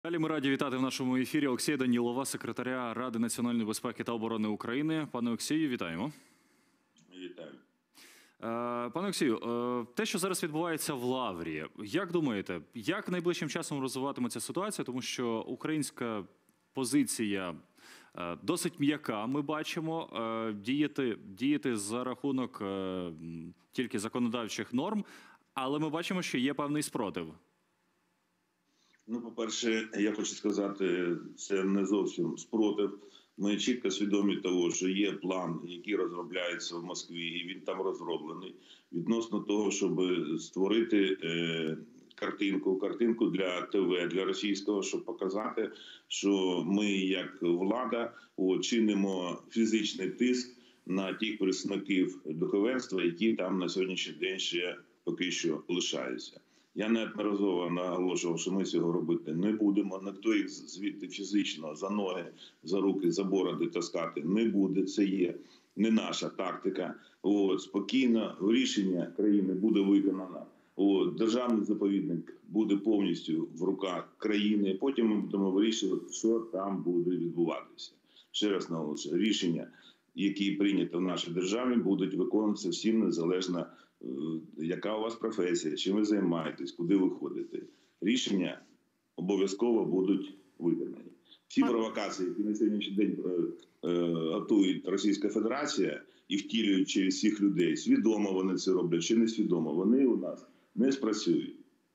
Далі ми раді вітати в нашому ефірі Олексія Данілова, секретаря Ради національної безпеки та оборони України. Пане Олексію, вітаємо. Вітаю. Пане Олексію, те, що зараз відбувається в Лаврі, як думаєте, як найближчим часом розвиватиметься ситуація? Тому що українська позиція досить м'яка, ми бачимо, діяти за рахунок тільки законодавчих норм, але ми бачимо, що є певний спротив. Ну, по-перше, я хочу сказати, це не зовсім спротив. Ми чітко свідомі того, що є план, який розробляється в Москві, і він там розроблений, відносно того, щоб створити картинку для ТВ, для російського, щоб показати, що ми, як влада, чинимо фізичний тиск на тих представників духовенства, які там на сьогоднішній день ще поки що лишаються. Я неодноразово наголошував, що ми цього робити не будемо. Ніхто їх звідти фізично за ноги, за руки, за бороди таскати не буде. Це є не наша тактика. Спокійно рішення країни буде виконано. Державний заповідник буде повністю в руках країни. Потім ми будемо вирішувати, що там буде відбуватися. Ще раз наголошую, рішення, які прийняті в нашій державі, будуть виконуватися всім незалежно, яка у вас професія, чим ви займаєтесь, куди ви ходите. Рішення обов'язково будуть виконані. Всі провокації, які на сьогоднішній день готує Російська Федерація і втілюють через всіх людей, свідомо вони це роблять чи несвідомо, вони у нас не спрацюють.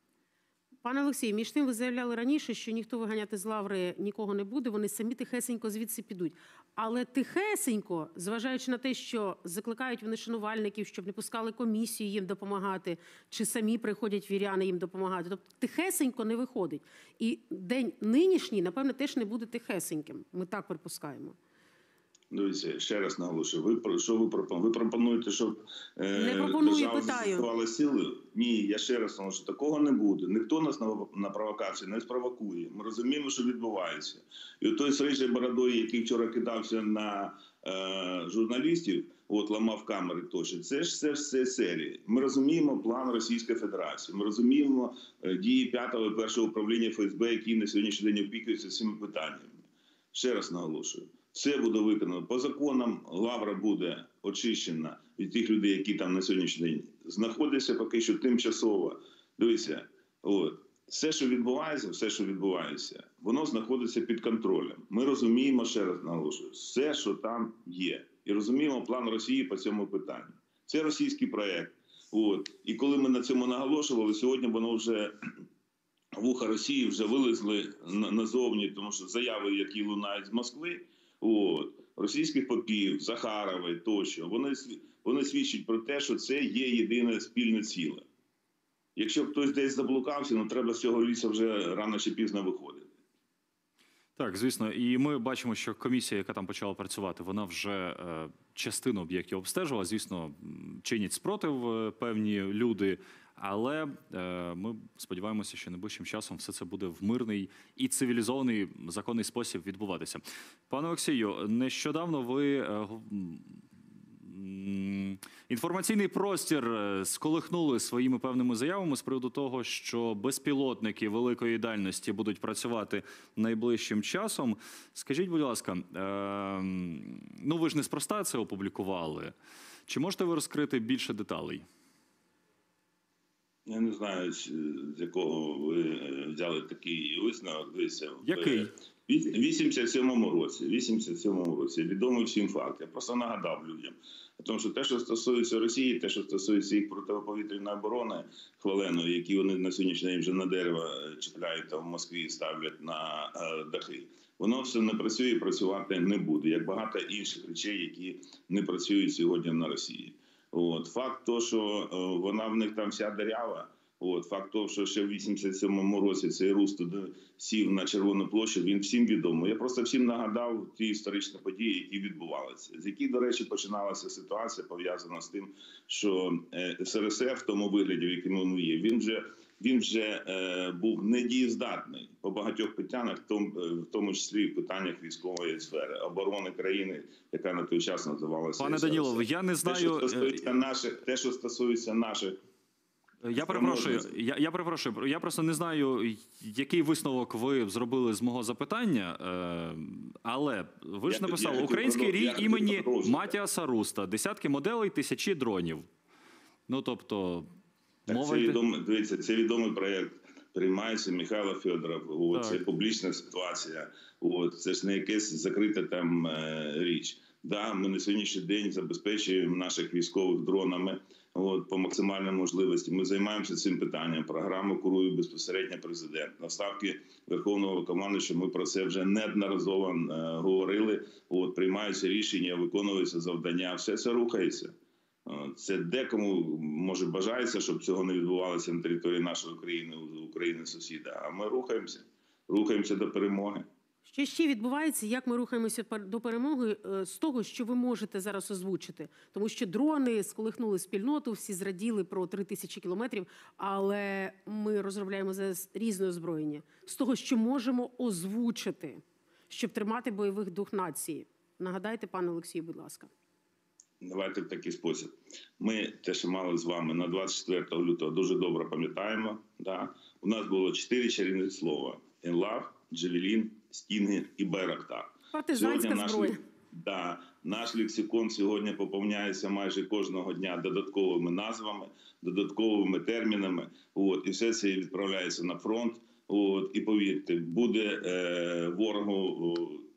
Пане Олексію, між тим ви заявляли раніше, що ніхто виганяти з Лаври нікого не буде, вони самі тихесенько звідси підуть. Але тихесенько, зважаючи на те, що закликають вони шанувальників, щоб не пускали комісію їм допомагати, чи самі приходять віряни їм допомагати, тобто тихесенько не виходить. І день нинішній, напевно, теж не буде тихесеньким, ми так припускаємо. Дивіться, ще раз наголошую, що ви пропонуєте? Ви пропонуєте, щоб держава застосувала сили? Ні, я ще раз наголошую, такого не буде. Ніхто нас на провокації не спровокує. Ми розуміємо, що відбувається. І той з рижою бородою, який вчора кидався на журналістів, ламав камери тощо, це ж все серії. Ми розуміємо план Російської Федерації, ми розуміємо дії 5-го і 1-го управління ФСБ, які на сьогоднішній день опікуються цими питаннями. Ще раз наголошую. Все буде виконано. По законам Лавра буде очищена від тих людей, які там на сьогоднішній день знаходяться поки що тимчасово. Дивіться, все, що відбувається, воно знаходиться під контролем. Ми розуміємо, ще раз наголошую, все, що там є. І розуміємо план Росії по цьому питанню. Це російський проєкт. І коли ми на цьому наголошували, сьогодні воно вже... Вуха Росії вже вилезли назовні, тому що заяви, які лунають з Москви, російських попів, Захарової тощо, вони свідчать про те, що це є єдине спільне ціле. Якщо хтось десь заблукався, треба з цього лісу вже рано чи пізно виходити. Так, звісно. І ми бачимо, що комісія, яка там почала працювати, вона вже частину об'єктів обстежила. Звісно, чинять спротив певні люди. Але ми сподіваємося, що найближчим часом все це буде в мирний і цивілізований законний спосіб відбуватися. Пане Олексію, нещодавно ви інформаційний простір сколихнули своїми певними заявами з приводу того, що безпілотники великої дальності будуть працювати найближчим часом. Скажіть, будь ласка, ви ж неспроста це опублікували. Чи можете ви розкрити більше деталей? Я не знаю, з якого ви взяли такий висновок. Який? В 87-му році відомий всім факт. Я просто нагадав людям. Тому що те, що стосується Росії, те, що стосується їх протиповітряної оборони хваленої, які вони на сьогоднішній день вже на дерева чіпляють, а в Москві ставлять на дахи, воно все не працює і працювати не буде, як багато інших речей, які не працюють сьогодні на Росії. Факт того, що вона в них там вся дырява, факт того, що ще в 87-му році цей Рус туди сів на Червону площу, він всім відомий. Я просто всім нагадав ті історичні події, які відбувалися. З яких, до речі, починалася ситуація, пов'язана з тим, що СРСР в тому вигляді, в якому він є, він вже був недієздатний по багатьох питаннях, в тому числі і в питаннях військової сфери, оборони країни, яка на той час називалася Пане СРСР. Данілов, я не знаю... Те, що стосується наших Я перепрошую, я просто не знаю, який висновок ви зробили з мого запитання, але ви ж написали «Український рій імені Матіаса Руста, десятки моделей, тисячі дронів». Ну, тобто, Дивіться, це відомий проєкт. Приймається Михайло Федоров. Це публічна ситуація. Це ж не якась закрита там річ. Да, ми на сьогоднішній день забезпечуємо наших військових дронами по максимальній можливості. Ми займаємося цим питанням. Програму курує безпосередньо президент. На ставки Верховного командувача ми про це вже неодноразово говорили. Приймаються рішення, виконуються завдання. Все це рухається. Це декому, може, бажається, щоб цього не відбувалося на території нашої країни, України-сусіда. А ми рухаємося до перемоги. Що ще відбувається, як ми рухаємося до перемоги з того, що ви можете зараз озвучити? Тому що дрони сколихнули спільноту, всі зраділи про 3000 кілометрів, але ми розробляємо зараз різне озброєння. З того, що можемо озвучити, щоб тримати бойовий дух нації. Нагадайте, пане Олексію, будь ласка. Давайте в такий спосіб. Ми те, що мали з вами на 24 лютого, дуже добре пам'ятаємо. Да? У нас було 4 чарівних слова. «Енлав», «Джавелін», «Стінгер» і «Байрактар». Партизанська зброя. Наш лексикон сьогодні поповняється майже кожного дня додатковими назвами, додатковими термінами. І все це відправляється на фронт. І повірте, буде ворогу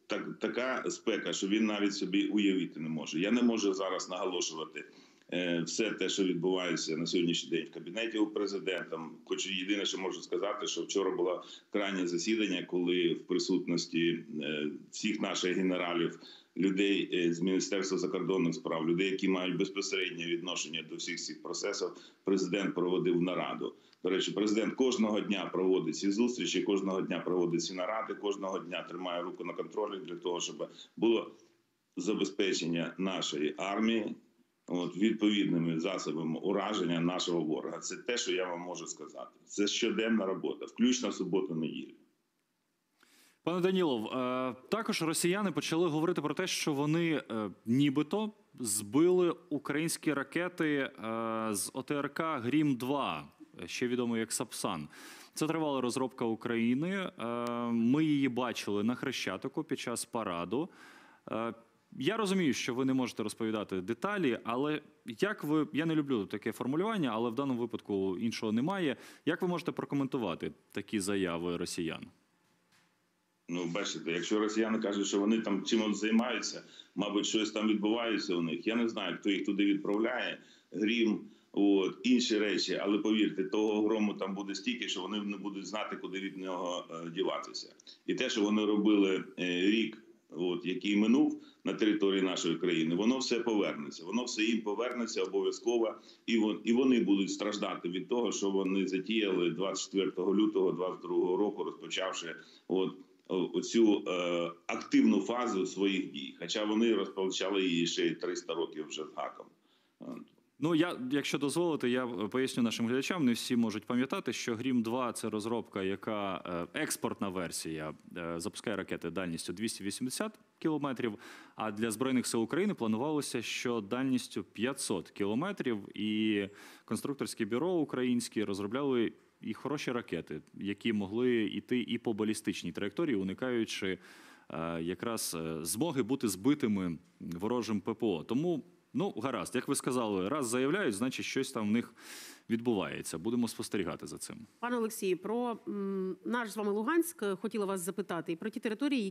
така спека, що він навіть собі уявити не може. Я не можу зараз наголошувати все те, що відбувається на сьогоднішній день в кабінеті у президента. Хоч єдине, що можу сказати, що вчора було крайнє засідання, коли в присутності всіх наших генералів, людей з Міністерства закордонних справ, людей, які мають безпосереднє відношення до всіх цих процесів, президент проводив нараду. До речі, президент кожного дня проводить ці зустрічі, кожного дня проводить ці наради, кожного дня тримає руку на контролі для того, щоб було забезпечення нашої армії відповідними засобами ураження нашого ворога. Це те, що я вам можу сказати. Це щоденна робота, включно суботу-неділю. Пане Данілов, також росіяни почали говорити про те, що вони нібито збили українські ракети з ОТРК «Грім-2», ще відомо як «Сапсан». Це тривала розробка України. Ми її бачили на Хрещатику під час параду. Я розумію, що ви не можете розповідати деталі, але як ви, я не люблю таке формулювання, але в даному випадку іншого немає. Як ви можете прокоментувати такі заяви росіян? Бачите, якщо росіяни кажуть, що вони там чимось займаються, мабуть, щось там відбувається у них. Я не знаю, хто їх туди відправляє, «Грім», інші речі, але повірте, того грому там буде стільки, що вони не будуть знати, куди від нього діватися. І те, що вони робили рік, який минув на території нашої країни, воно все повернеться. Воно все їм повернеться обов'язково, і вони будуть страждати від того, що вони затіяли 24 лютого 2022 року, розпочавши оцю активну фазу своїх дій. Хоча вони розпочали її ще 300 років вже з гаком. Якщо дозволите, я поясню нашим глядачам, не всі можуть пам'ятати, що «Грім-2» – це розробка, яка експортна версія, запускає ракети дальністю 280 кілометрів, а для Збройних сил України планувалося, що дальністю 500 кілометрів, і конструкторське бюро українське розробляли і хороші ракети, які могли йти і по балістичній траєкторії, уникаючи якраз змоги бути збитими ворожим ППО. Тому, гаразд, як ви сказали, раз заявляють, значить щось там в них відбувається. Будемо спостерігати за цим. Пане Олексію, про наш з вами Луганськ хотіла вас запитати. І про ті території,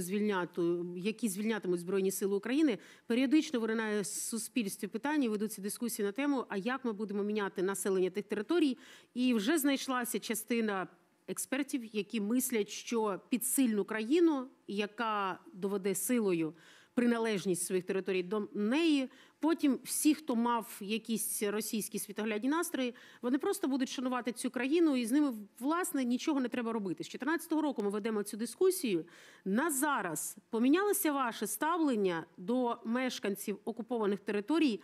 які звільнятимуть Збройні Сили України. Періодично виринає в суспільстві питання, ведуться дискусії на тему, а як ми будемо міняти населення тих територій. І вже знайшлася частина експертів, які мислять, що під сильну країну, яка доведе силою приналежність своїх територій до неї, потім всі, хто мав якісь російські світоглядні настрої, вони просто будуть шанувати цю країну, і з ними, власне, нічого не треба робити. З 2014 року ми ведемо цю дискусію. На зараз помінялося ваше ставлення до мешканців окупованих територій,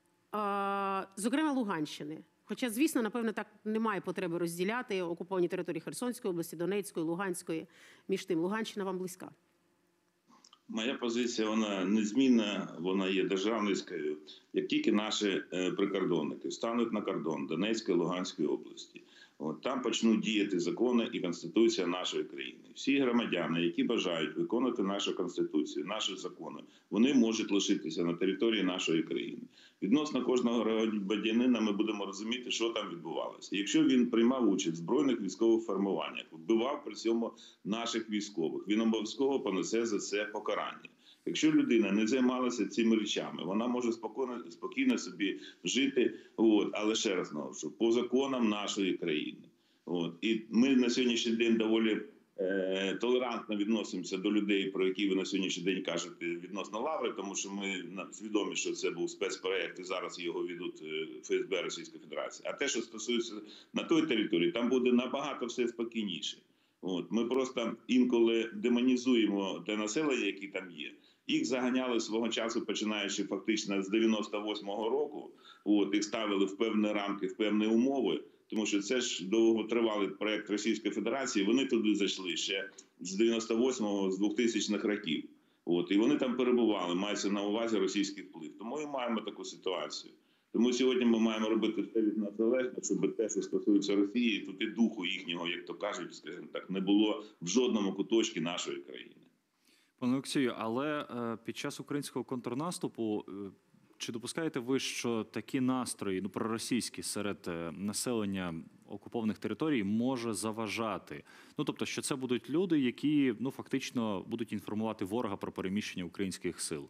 зокрема Луганщини? Хоча, звісно, напевно, так немає потреби розділяти окуповані території Херсонської області, Донецької, Луганської. Між тим, Луганщина вам близька. Моя позиція, вона незмінна, вона є державницькою. Як тільки наші прикордонники стануть на кордон Донецької, Луганської області, там почнуть діяти закони і Конституція нашої країни. Всі громадяни, які бажають виконувати нашу Конституцію, наші закони, вони можуть лишитися на території нашої країни. Відносно кожного громадянина ми будемо розуміти, що там відбувалося. Якщо він приймав участь в збройних військових формуваннях, вбивав при цьому наших військових, він обов'язково понесе за це покарання. Якщо людина не займалася цими речами, вона може спокійно собі жити, але ще раз наголошую, по законам нашої країни. І ми на сьогоднішній день доволі толерантно відносимося до людей, про які ви на сьогоднішній день кажете відносно Лаври, тому що ми свідомі, що це був спецпроєкт і зараз його ведуть ФСБ Російської Федерації. А те, що стосується на той території, там буде набагато все спокійніше. Ми просто інколи демонізуємо те населення, яке там є. Їх заганяли свого часу, починаючи фактично з 98-го року, їх ставили в певні рамки, в певні умови, тому що це ж довготривалий проєкт Російської Федерації, вони туди зайшли ще з 98-го, з 2000-х років. І вони там перебували, мається на увазі російський вплив. Тому і маємо таку ситуацію. Тому сьогодні ми маємо робити все від нас залежно, щоб те, що стосується Росії, тут і духу їхнього, як то кажуть, скажімо так, не було в жодному куточку нашої країни. Пане Олексію, але під час українського контрнаступу чи допускаєте ви, що такі настрої, проросійські серед населення окупованих територій може заважати? Тобто, що це будуть люди, які фактично будуть інформувати ворога про переміщення українських сил?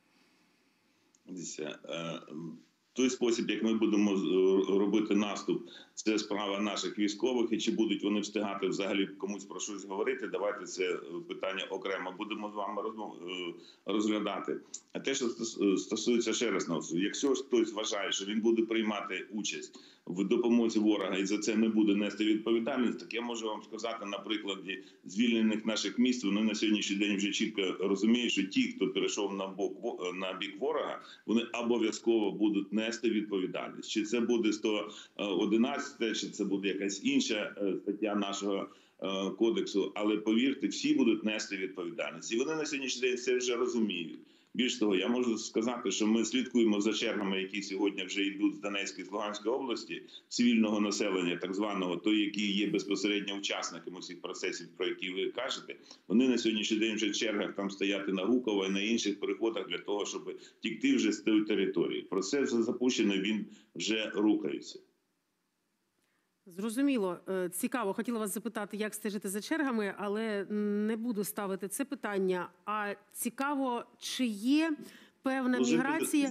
Той спосіб, як ми будемо робити наступ, це справа наших військових, і чи будуть вони встигати взагалі комусь про щось говорити, давайте це питання окремо будемо з вами розглядати. А те, що стосується, ще раз, якщо хтось вважає, що він буде приймати участь в допомозі ворога і за це не буде нести відповідальність, так я можу вам сказати на прикладі звільнених наших міст, вони на сьогоднішній день вже чітко розуміють, що ті, хто перейшов на бік ворога, вони обов'язково будуть нести відповідальність. Чи це буде 111, чи це буде якась інша стаття нашого кодексу, але повірте, всі будуть нести відповідальність. І вони на сьогоднішній день це вже розуміють. Більш того, я можу сказати, що ми слідкуємо за чергами, які сьогодні вже йдуть з Донецької, з Луганської області, цивільного населення, так званого, той, які є безпосередньо учасниками цих процесів, про які ви кажете. Вони на сьогоднішній день вже в чергах там стояти на Гуково і на інших переходах для того, щоб тікти вже з тієї території. Процес вже запущений, він вже рухається. Зрозуміло. Цікаво. Хотіла вас запитати, як стежити за чергами, але не буду ставити це питання. А цікаво, чи є певна міграція?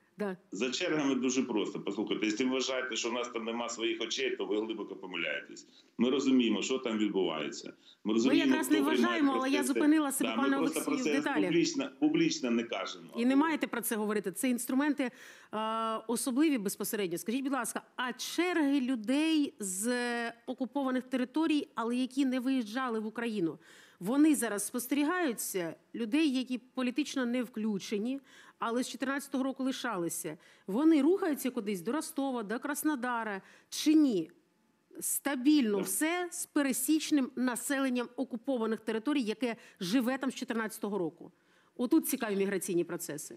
За чергами дуже просто. Послухайте, якщо ви вважаєте, що в нас там нема своїх очей, то ви глибоко помиляєтесь. Ми розуміємо, що там відбувається. Ми якраз не вважаємо, але я зупинила себе, пане Олексію, в деталі. Публічно не кажемо. І не маєте про це говорити. Це інструменти особливі безпосередньо. Скажіть, будь ласка, а черги людей з окупованих територій, але які не виїжджали в Україну, вони зараз спостерігаються? Людей, які політично не включені, але з 14-го року лишалися. Вони рухаються кудись до Ростова, до Краснодара чи ні? Стабільно все з пересічним населенням окупованих територій, яке живе там з 14-го року. Отут цікаві міграційні процеси.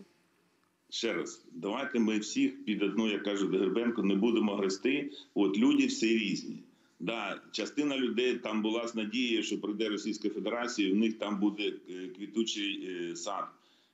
Ще раз, давайте ми всіх під одну, як кажуть Гребенко, не будемо грести. Люди всі різні. Частина людей там була з надією, що прийде Російська Федерація, і в них там буде квітучий сад.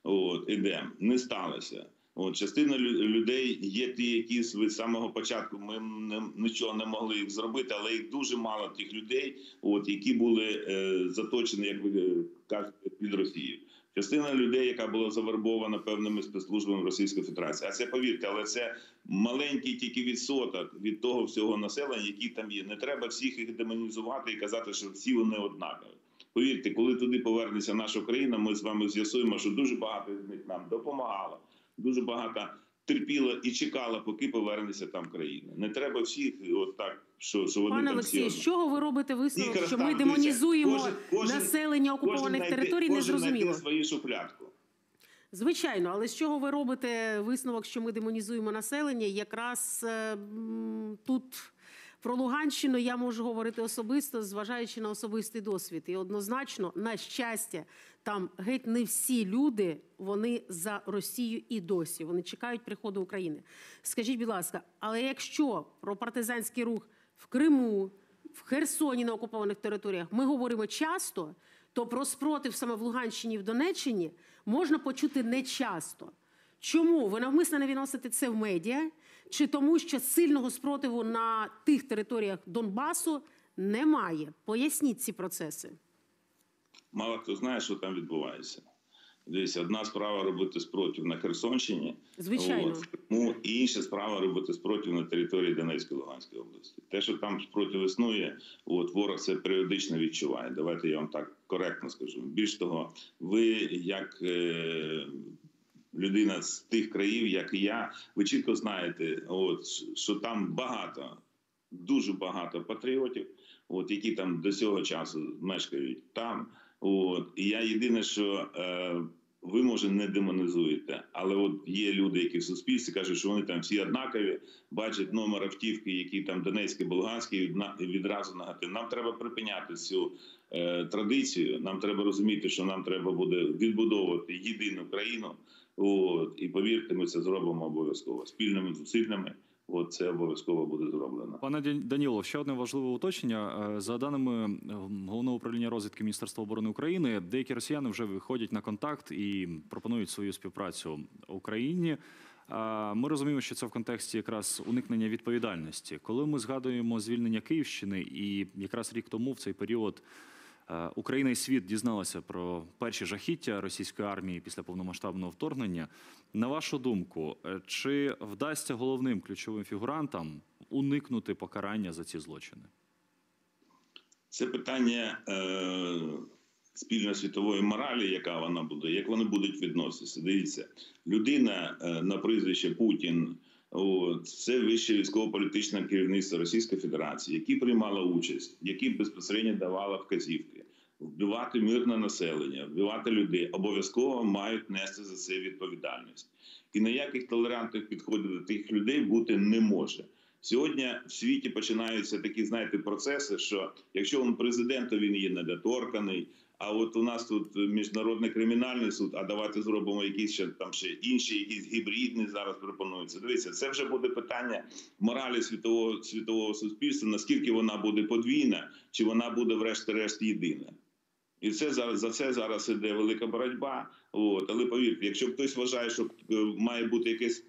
Ідемо. Не сталося. Частина людей є ті, які з самого початку ми нічого не могли їх зробити, але їх дуже мало тих людей, які були заточені, як ви кажете, під Росію. Частина людей, яка була завербована певними спецслужбами Російської Федерації. А це, повірте, але це маленький тільки відсоток від того всього населення, який там є. Не треба всіх їх демонізувати і казати, що всі вони однакові. Повірте, коли туди повернеться наша країна, ми з вами з'ясуємо, що дуже багато з них нам допомагало, дуже багато терпіло і чекало, поки повернеться там країна. Не треба всіх так, що вони Пане там Олексію, всі... з чого ви робите висновок, що ми демонізуємо населення окупованих територій, незрозуміло? Кожен знайде свою шуфлядку. Звичайно, але з чого ви робите висновок, що ми демонізуємо населення? Якраз тут Про Луганщину я можу говорити особисто, зважаючи на особистий досвід. І однозначно, на щастя, там геть не всі люди, вони за Росію і досі. Вони чекають приходу України. Скажіть, будь ласка, але якщо про партизанський рух в Криму, в Херсоні на окупованих територіях ми говоримо часто, то про спротив саме в Луганщині і в Донеччині можна почути нечасто. Чому? Ви навмисно не відносите це в медіа? Чи тому, що сильного спротиву на тих територіях Донбасу немає? Поясніть ці процеси. Мало хто знає, що там відбувається. Дивіться, одна справа робити спротив на Херсонщині, Звичайно. в Криму, і інша справа робити спротив на території Донецької і Луганської області. Те, що там спротив існує, ворог це періодично відчуває. Давайте я вам так коректно скажу. Більш того, ви як людина з тих країв, як і я, ви чітко знаєте, що там багато, дуже багато патріотів, які там до цього часу мешкають там. І я єдине, що ви, може, не демонізуєте, але є люди, які в суспільстві кажуть, що вони там всі однакові, бачать номер автівки, які там Донецький, Луганський, і відразу негатив. Нам треба припиняти цю традицію, нам треба розуміти, що нам треба буде відбудовувати єдину країну, і повірте, ми це зробимо обов'язково. Спільними зусиллями це обов'язково буде зроблено. Пане Данілов, ще одне важливе уточнення. За даними Головного управління розвідки Міністерства оборони України, деякі росіяни вже виходять на контакт і пропонують свою співпрацю Україні. Ми розуміємо, що це в контексті якраз уникнення відповідальності. Коли ми згадуємо звільнення Київщини, і якраз рік тому в цей період Україна і світ дізналися про перші жахіття російської армії після повномасштабного вторгнення. На вашу думку, чи вдасться головним ключовим фігурантам уникнути покарання за ці злочини? Це питання спільно-світової моралі, яка вона буде, як вони будуть відноситися. Дивіться, людина на прізвище Путін, це вище військово-політичне керівництво Російської Федерації, які приймали участь, які безпосередньо давали вказівки. Вбивати мирне населення, вбивати людей, обов'язково мають нести за це відповідальність. І ніяких толерантних підходів до тих людей бути не може. Сьогодні в світі починаються такі, знаєте, процеси, що якщо він президент, то він є недоторканий, а от у нас тут Міжнародний кримінальний суд, а давайте зробимо якісь ще інші, якісь гібридні зараз пропонуються. Дивіться, це вже буде питання моралі світового суспільства, наскільки вона буде подвійна, чи вона буде врешті-решт єдина. І за це зараз іде велика боротьба. Але повірте, якщо хтось вважає, що має бути якесь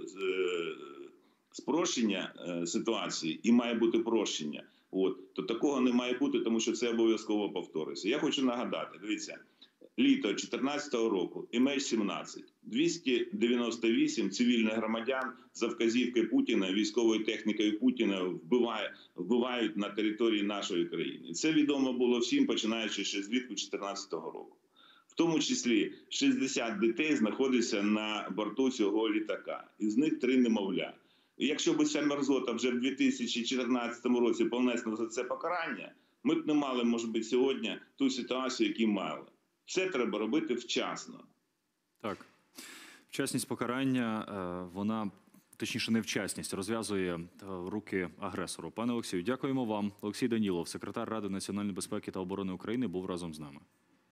спрощення ситуації і має бути прощення, то такого не має бути, тому що це обов'язково повториться. Я хочу нагадати, дивіться, літо 2014 року, MH17, 298 цивільних громадян за вказівкою Путіна, військовою технікою Путіна вбивають на території нашої країни. Це відомо було всім, починаючи ще з влітку 2014 року. В тому числі 60 дітей знаходяться на борту цього літака, із них 3 немовля. І якщо б ця мерзота вже в 2014 році понесла за це покарання, ми б не мали, може бути, сьогодні ту ситуацію, яку мали. Все треба робити вчасно. Так. Вчасність покарання, вона, точніше, невчасність, розв'язує руки агресору. Пане Олексію, дякуємо вам. Олексій Данілов, секретар Ради національної безпеки та оборони України, був разом з нами.